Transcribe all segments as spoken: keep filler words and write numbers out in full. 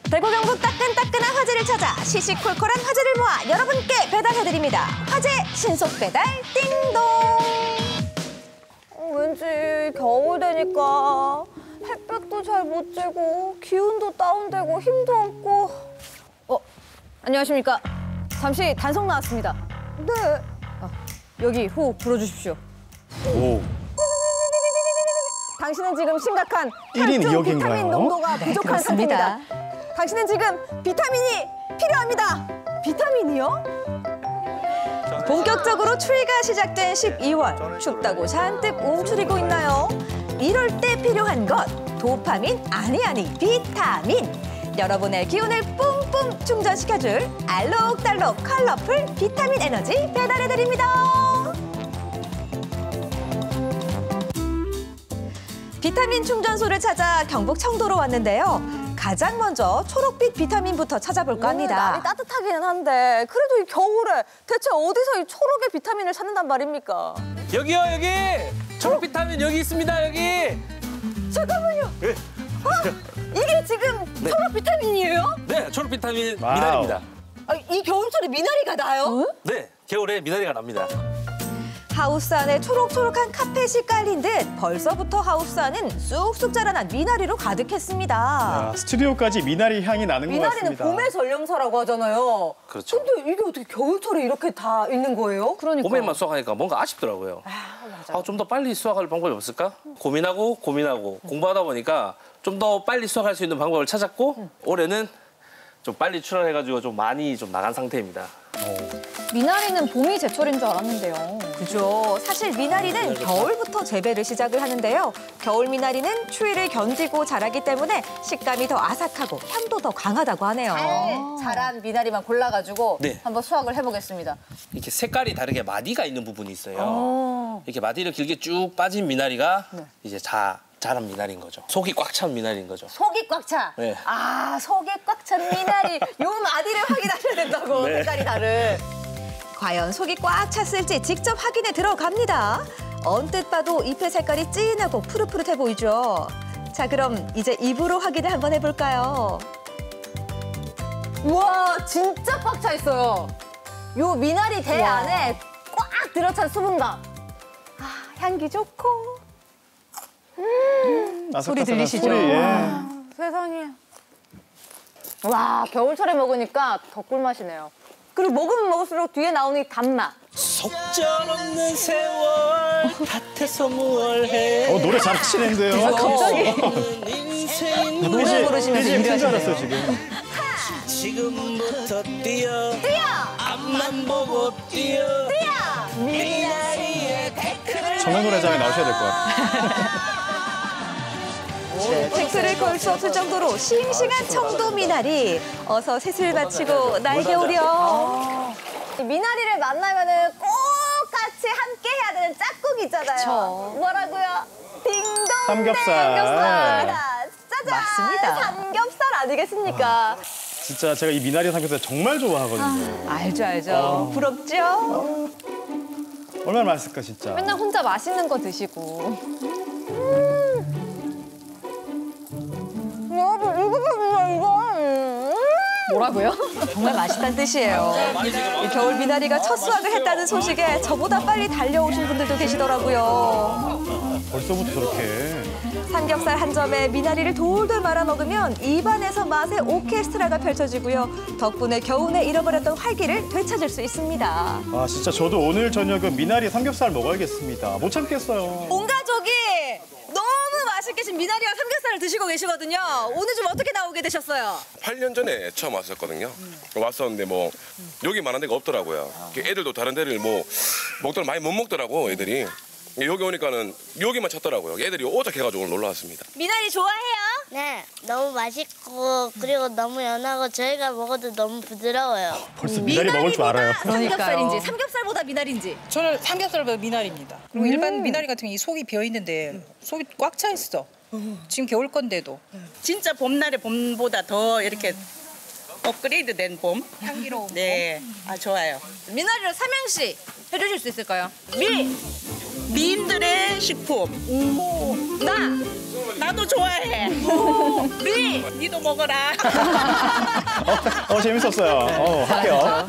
대구 경북 따끈따끈한 화제를 찾아 시시콜콜한 화제를 모아 여러분께 배달해드립니다. 화제 신속 배달 띵동. 어, 왠지 겨울 되니까 햇볕도 잘 못 쬐고 기운도 다운되고 힘도 없고. 어, 안녕하십니까. 잠시 단속 나왔습니다. 네. 아, 여기 호흡 불어주십시오. 오. 당신은 지금 심각한 일 인 혈중 이 역인가요? 비타민 농도가 네, 부족한 그렇습니다. 상태입니다. 당신은 지금 비타민이 필요합니다. 비타민이요? 본격적으로 추위가 시작된 십이월. 춥다고 잔뜩 움츠리고 있나요? 이럴 때 필요한 것, 도파민 아니 아니 비타민. 여러분의 기운을 뿜뿜 충전시켜줄 알록달록 컬러풀 비타민 에너지 배달해드립니다. 비타민 충전소를 찾아 경북 청도로 왔는데요. 가장 먼저 초록빛 비타민부터 찾아볼까 합니다. 날이 따뜻하기는 한데 그래도 이 겨울에 대체 어디서 이 초록의 비타민을 찾는단 말입니까? 여기요, 여기! 초록 비타민 여기 있습니다, 여기! 잠깐만요. 네. 어? 이게 지금 네. 초록 비타민이에요? 네, 초록 비타민 와우. 미나리입니다. 아, 이 겨울철에 미나리가 나요? 네, 겨울에 미나리가 납니다. 하우스 안에 초록초록한 카펫이 깔린 듯 벌써부터 하우스 안은 쑥쑥 자라난 미나리로 가득했습니다. 야, 스튜디오까지 미나리 향이 나는 것 미나리는 같습니다. 봄의 전령사라고 하잖아요. 그렇죠. 근데 이게 어떻게 겨울철에 이렇게 다 있는 거예요? 그러니까. 봄에만 수확하니까 뭔가 아쉽더라고요. 아, 맞아. 아, 좀 더 빨리 수확할 방법이 없을까? 고민하고 고민하고 공부하다 보니까 좀 더 빨리 수확할 수 있는 방법을 찾았고 올해는 좀 빨리 출하해가지고 좀 많이 좀 나간 상태입니다. 미나리는 봄이 제철인 줄 알았는데요. 그죠. 사실 미나리는 겨울부터 재배를 시작을 하는데요. 겨울 미나리는 추위를 견디고 자라기 때문에 식감이 더 아삭하고 향도 더 강하다고 하네요. 잘 자란 미나리만 골라가지고 네. 한번 수확을 해보겠습니다. 이렇게 색깔이 다르게 마디가 있는 부분이 있어요. 이렇게 마디를 길게 쭉 빠진 미나리가 이제 자, 자란 미나리인 거죠. 속이 꽉 찬 미나리인 거죠. 속이 꽉 차. 네. 아, 속이 꽉 찬 미나리. 요 마디를 확인하셔야 된다고. 네. 색깔이 다른. 과연 속이 꽉 찼을지 직접 확인해 들어갑니다. 언뜻 봐도 잎의 색깔이 진하고 푸릇푸릇해 보이죠. 자, 그럼 이제 입으로 확인을 한번 해볼까요? 우와, 진짜 꽉 차 있어요. 요 미나리 대 와. 안에 꽉 들어찬 수분감. 아, 향기 좋고. 아삭아삭한 소리 들리시죠? 소리, 예. 세상에. 와, 겨울철에 먹으니까 더 꿀맛이네요. 그리고 먹으면 먹을수록 뒤에 나오는 이 단맛. 속절없는 세월 밭에서 무얼해 어, 노래 잘하시는데요. 인생 노래 부르시면서 삐진 줄 준비하시네요. 알았어요, 지금. 지금부터 뛰어 뛰어! 앞만 보고 뛰어 뛰어! 미나리의 데크를 청년노래장에 나오셔야 될 것 같아요. 네, 태클을 걸 수 없을 정도로 싱싱한 청도 미나리. 어서 새술 바치고 날개 오렴. 미나리를 만나면은 꼭 같이 함께 해야 되는 짝꿍 있잖아요. 그쵸. 뭐라고요? 딩동 삼겹살. 삼겹살. 짜잔. 맞습니다. 삼겹살 아니겠습니까? 진짜 제가 이 미나리 삼겹살 정말 좋아하거든요. 알죠, 알죠. 부럽죠? 얼마나 맛있을까, 진짜. 맨날 혼자 맛있는 거 드시고. 여러분 이거 보세요 이거. 음. 뭐라고요? 정말 맛있다는 뜻이에요. 이 겨울 미나리가 첫 수확을 했다는 소식에 저보다 빨리 달려오신 분들도 계시더라고요. 벌써부터 저렇게. 삼겹살 한 점에 미나리를 돌돌 말아 먹으면 입안에서 맛의 오케스트라가 펼쳐지고요. 덕분에 겨우내 잃어버렸던 활기를 되찾을 수 있습니다. 아, 진짜 저도 오늘 저녁은 미나리 삼겹살 먹어야겠습니다. 못 참겠어요. 온 가족이 너무 맛있게 지금 미나리와 삼겹살을 드시고 계시거든요. 오늘 좀 어떻게 나오게 되셨어요? 팔 년 전에 처음 왔었거든요. 왔었는데 뭐 여기 만한 데가 없더라고요. 애들도 다른 데를 뭐 먹더라 많이 못 먹더라고 애들이. 여기 오니까는 여기만 찾더라고요. 애들이 오작해가지고 오늘 놀러 왔습니다. 미나리 좋아해요? 네, 너무 맛있고 그리고 너무 연하고 저희가 먹어도 너무 부드러워요. 벌써 미나리 먹을 줄 알아요. 삼겹살인지 삼겹살보다 미나리인지. 저는 삼겹살보다 미나리입니다. 그리고 일반 미나리 같은 경우 이 속이 비어 있는데 속이 꽉 차 있어. 지금 겨울 건데도. 진짜 봄날의 봄보다 더 이렇게 업그레이드된 봄. 향기로운 네, 아 좋아요. 미나리로 삼행시 해주실 수 있을까요? 미, 미인들의 식품. 나, 나도 좋아해. 리, 니도 먹어라. 어, 어 재밌었어요. 어, 할게요.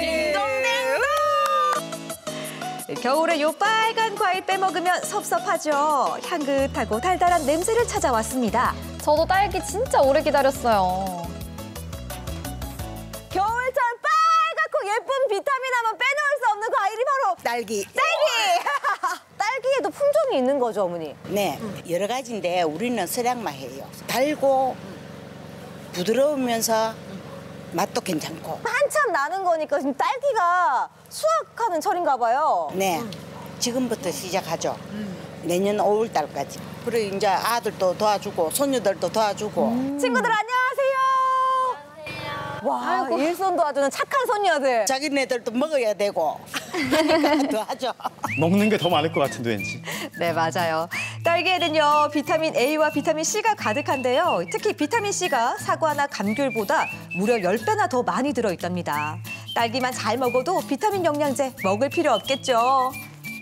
겨울에 요 빨간 과일 빼먹으면 섭섭하죠. 향긋하고 달달한 냄새를 찾아왔습니다. 저도 딸기 진짜 오래 기다렸어요. 겨울철 빨갛고 예쁜 비타민 하면 빼놓을 수 없는 과일이 바로 딸기. 딸기! 딸기에도 품종이 있는 거죠, 어머니? 네, 여러 가지인데 우리는 서량만 해요. 달고 부드러우면서 맛도 괜찮고. 한참 나는 거니까 지금 딸기가 수확하는 철인가 봐요. 네, 지금부터 시작하죠. 내년 오월 달까지. 그리고 이제 아들도 도와주고 손녀들도 도와주고. 친구들 안녕하세요. 와, 일손 도와주는 착한 손녀들. 자기네들도 먹어야 되고. 그러니까 도와줘. 먹는 게 더 많을 것 같은데 왠지. 네, 맞아요. 딸기에는요, 비타민 A와 비타민 C가 가득한데요. 특히 비타민 C가 사과나 감귤보다 무려 열 배나 더 많이 들어있답니다. 딸기만 잘 먹어도 비타민 영양제 먹을 필요 없겠죠.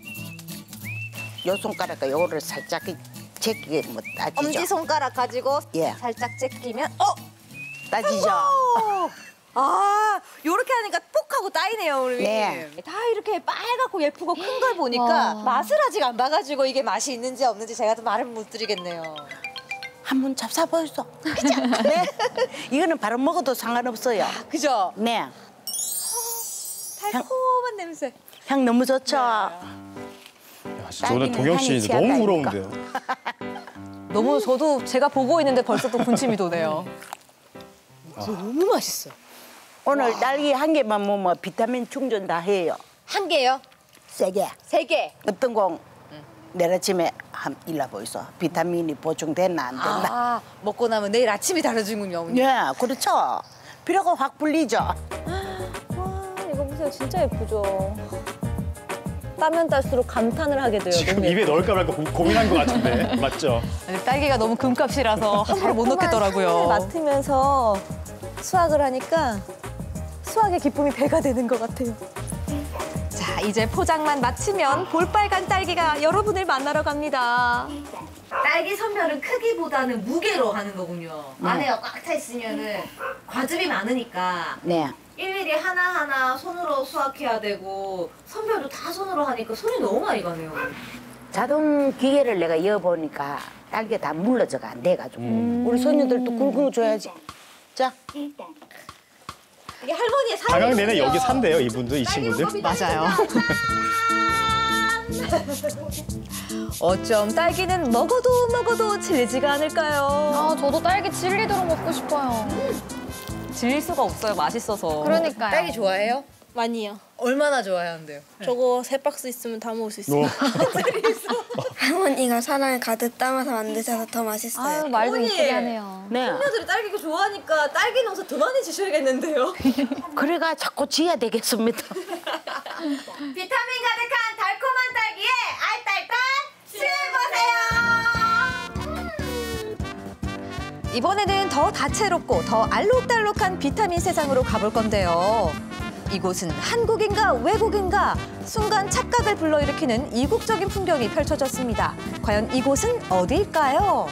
요 손가락과 요거를 살짝 제끼게 뭐 따지죠. 엄지손가락 가지고 예. 살짝 제끼면 어? 따지죠. 아, 요렇게 하니까 뽁 하고 따이네요, 우리. 네. 다 이렇게 빨갛고 예쁘고 큰 걸 보니까 와. 맛을 아직 안 봐가지고 이게 맛이 있는지 없는지 제가 또 말을 못 드리겠네요. 한번 잡숴보이소. 그죠? 네. 이거는 바로 먹어도 상관없어요. 그죠? 네. 달콤한 냄새. 향 너무 좋죠? 야, 진짜 오늘 딸기는 동영 씨 향이 너무 취한다니까. 부러운데요. 너무 저도 제가 보고 있는데 벌써 또 군침이 도네요. 너무 맛있어. 오늘 딸기 한 개만 먹으면 비타민 충전 다 해요. 한 개요? 세 개. 세 개. 어떤 공 내일 아침에 한 일러 보이소. 비타민이 보충됐나 안 됐나. 아, 먹고 나면 내일 아침이 다르지군요, 어머니. 예, 그렇죠. 피로가 확 풀리죠. 와, 이거 보세요. 진짜 예쁘죠. 따면 딸수록 감탄을 하게 돼요. 지금 입에 넣을까 말까 고, 고민한 것 같은데. 맞죠? 아니, 딸기가 너무 금값이라서 함부로 못 넣겠더라고요. 맡으면서 수확을 하니까 수확의 기쁨이 배가 되는 것 같아요. 자, 이제 포장만 마치면 볼빨간 딸기가 여러분을 만나러 갑니다. 딸기 선별은 크기보다는 무게로 하는 거군요. 안에가 꽉 차 있으면은 과즙이 많으니까 네. 일일이 하나하나 손으로 수확해야 되고 선별도 다 손으로 하니까 손이 너무 많이 가네요. 자동 기계를 내가 이어보니까 딸기가 다 물러져가 안 돼가지고. 우리 손녀들도 굵고 줘야지. 자. 이게 할머니의 방학 삶이 내내 여기 산대요, 이분들, 이 친구들. 맞아요. 어쩜 딸기는 먹어도 먹어도 질리지가 않을까요? 아, 저도 딸기 질리도록 먹고 싶어요. 질릴 수가 없어요, 맛있어서. 그러니까요. 딸기 좋아해요? 많이요. 얼마나 좋아하는데요? 저거 세 박스 있으면 다 먹을 수 있어요. 할머니가 사랑을 가득 담아서 만드셔서 더 맛있어요. 아유, 말도 어머니. 이쁘게 하네요. 네. 손녀들이 딸기가 좋아하니까 딸기 농사 더 많이 지셔야겠는데요? 그래가 자꾸 지어야 되겠습니다. 비타민 가득한 달콤한 딸기에 알딸딸 실보세요. 이번에는 더 다채롭고 더 알록달록한 비타민 세상으로 가볼 건데요. 이곳은 한국인가 외국인가 순간 착각을 불러일으키는 이국적인 풍경이 펼쳐졌습니다. 과연 이곳은 어디일까요?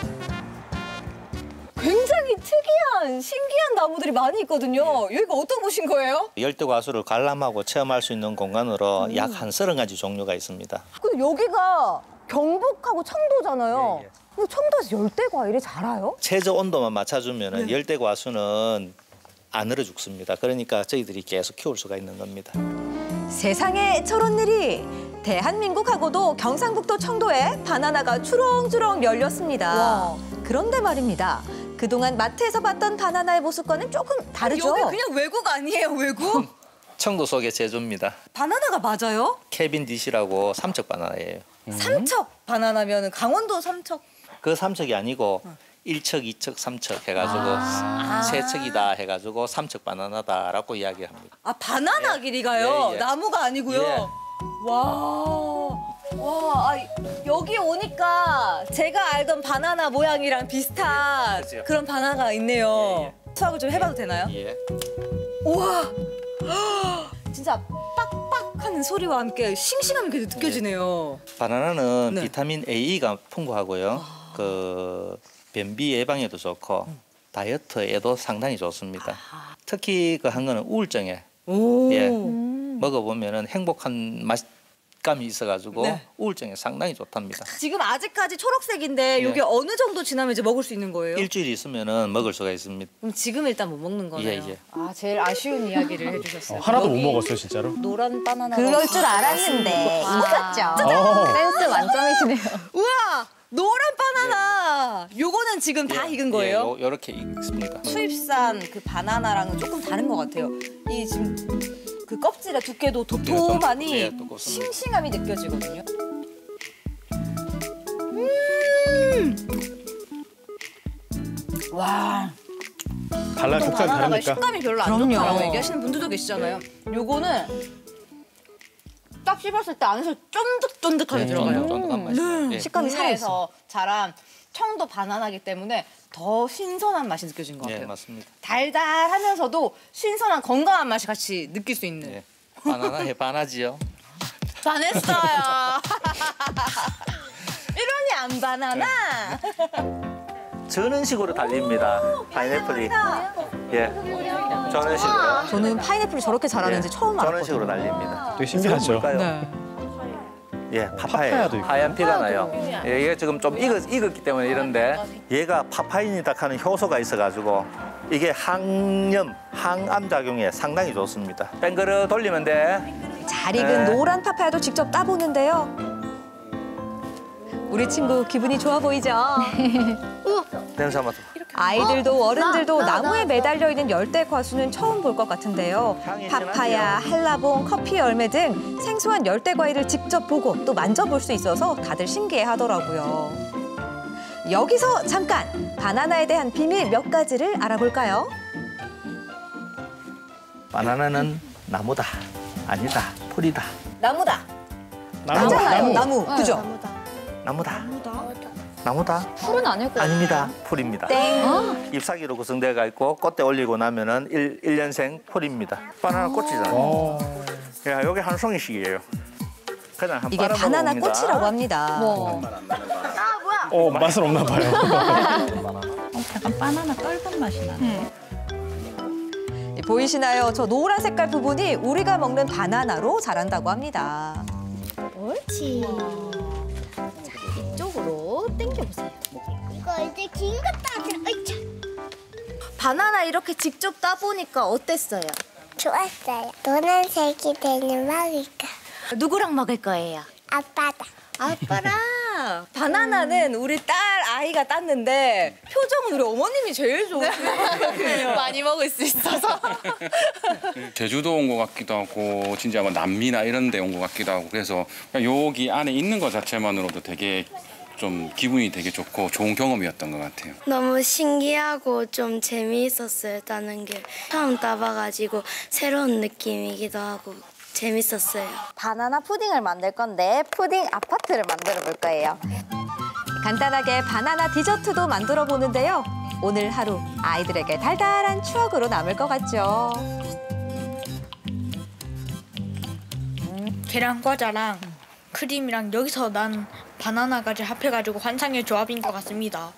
굉장히 특이한 신기한 나무들이 많이 있거든요. 여기가 어떤 곳인 거예요? 열대 과수를 관람하고 체험할 수 있는 공간으로 약 한 서른 가지 종류가 있습니다. 근데 여기가 경북하고 청도잖아요. 예, 예. 근데 청도에서 열대 과일이 자라요? 최저 온도만 맞춰주면 열대 과수는 안 얼어 죽습니다. 그러니까 저희들이 계속 키울 수가 있는 겁니다. 세상에 저런 일이! 대한민국하고도 경상북도 청도에 바나나가 주렁주렁 열렸습니다. 와. 그런데 말입니다. 그동안 마트에서 봤던 바나나의 모습과는 조금 다르죠? 여기 그냥 외국 아니에요, 외국? 청도 속의 제주입니다. 바나나가 맞아요? 케빈 디시라고 삼척 바나나예요. 삼척 바나나면 강원도 삼척. 그 삼척이 아니고 일척, 이척, 삼척 해가지고 아. 세척이다 해가지고 삼척 바나나다라고 이야기합니다. 아, 바나나 길이가요? 예, 예. 나무가 아니고요? 예. 와. 와, 아, 여기 오니까 제가 알던 바나나 모양이랑 비슷한 그죠. 그런 바나나가 있네요. 예, 예. 수확을 좀 해봐도 되나요? 예. 우와. 진짜 빡빡하는 소리와 함께 싱싱함이 계속 느껴지네요. 바나나는 네. 비타민 A가 풍부하고요. 그 변비 예방에도 좋고 다이어트에도 상당히 좋습니다. 특히 그 한 거는 우울증에 예, 먹어보면은 행복한 맛감이 있어가지고 네. 우울증에 상당히 좋답니다. 지금 아직까지 초록색인데 네. 이게 어느 정도 지나면 이제 먹을 수 있는 거예요? 일주일 있으면은 먹을 수가 있습니다. 그럼 지금 일단 못 먹는 거네요. 예, 예. 아, 제일 아쉬운 이야기를 해주셨어요. 어, 하나도 못 먹었어요, 진짜로? 노란 바나나. 그럴 줄 알았는데 있었죠. 어. 센스 만점이시네요. 우와, 노란 바나나. 요거는 지금 다 익은 거예요? 예, 요, 요렇게 익습니다. 수입산 그 바나나랑은 조금 다른 것 같아요. 이 지금 그 껍질의 두께도 도톰하니 예, 좀, 예, 두껍습니다. 싱싱함이 느껴지거든요. 음. 와. 달라, 국산 바나나가 다르니까. 식감이 별로 안 그럼요. 좋다고 얘기하시는 분들도 계시잖아요. 요거는 딱 씹었을 때 안에서 쫀득쫀득하게 네, 들어가요. 쫀득쫀득한 맛이에요. 예. 식감이 살아있어. 자란 청도 바나나기 때문에 더 신선한 맛이 느껴진 것 예, 같아요. 맞습니다. 달달하면서도 신선한 건강한 맛이 같이 느낄 수 있는. 예. 바나나에 반하지요. 반했어요. 이러니 안 바나나. 저는 식으로 달립니다. 파인애플이. 예. 저는 식으로. 저는 파인애플이 저렇게 자라는지 처음 저는 알았거든요. 식으로 달립니다. 되게 신기하죠? 볼까요? 네. 예, 파파예요. 파파야도 있고. 하얀 피가 나요. 예, 얘가 지금 좀 익었, 익었기 때문에 이런데 얘가 파파인이다 하는 효소가 있어가지고 이게 항염, 항암 작용에 상당히 좋습니다. 뺑그르 돌리면 돼. 잘 익은 네. 노란 파파야도 직접 따보는데요. 우리 친구 기분이 좋아 보이죠? 냄새 한번 맡아. 아이들도 어른들도 나무에 매달려 있는 열대 과수는 처음 볼 것 같은데요. 파파야, 한라봉, 커피 열매 등 생소한 열대 과일을 직접 보고 또 만져볼 수 있어서 다들 신기해하더라고요. 여기서 잠깐 바나나에 대한 비밀 몇 가지를 알아볼까요? 바나나는 나무다. 아니다. 풀이다. 나무다. 나무, 맞아요. 나무. 나무. 그죠? 나무다. 나무다. 풀은 아닐 거예요. 아닙니다. 풀입니다. 땡. 잎사귀로 구성되어 있고 꽃대 올리고 나면은 일, 일년생 풀입니다. 바나나 꽃이잖아요. 어. 야, 여기 한 송이씩이에요. 그냥 한 이게 빨아 바나나 먹어봅니다. 꽃이라고 합니다. 뭐. 어, 맛은 없나 봐요. 약간 바나나 떫은 맛이 나네. 보이시나요? 저 노란 색깔 부분이 우리가 먹는 바나나로 자란다고 합니다. 옳지. 이쪽으로 당겨보세요. 이거 이제 긴 거 따들. 어이차. 바나나 이렇게 직접 따보니까 어땠어요? 좋았어요. 노란색이 되는 먹을까? 누구랑 먹을 거예요? 아빠다. 아빠랑. 바나나는 우리 딸 아이가 땄는데 표정은 우리 어머님이 제일 좋으세요. 많이 먹을 수 있어서. 제주도 온 것 같기도 하고 진짜 뭐 남미나 이런 데 온 것 같기도 하고 그래서 그냥 여기 안에 있는 것 자체만으로도 되게 좀 기분이 되게 좋고 좋은 경험이었던 것 같아요. 너무 신기하고 좀 재미있었어요. 따는 게 처음 따봐가지고 새로운 느낌이기도 하고 재밌었어요. 바나나 푸딩을 만들 건데 푸딩 아파트를 만들어 볼 거예요. 간단하게 바나나 디저트도 만들어 보는데요. 오늘 하루 아이들에게 달달한 추억으로 남을 것 같죠. 계란 과자랑 크림이랑 여기서 난 바나나까지 합해가지고 환상의 조합인 것 같습니다.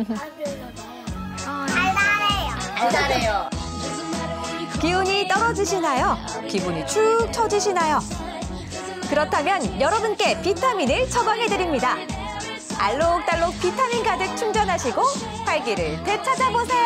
달달해요. 기운이 떨어지시나요? 기분이 축 처지시나요? 그렇다면 여러분께 비타민을 처방해드립니다. 알록달록 비타민 가득 충전하시고 활기를 되찾아보세요.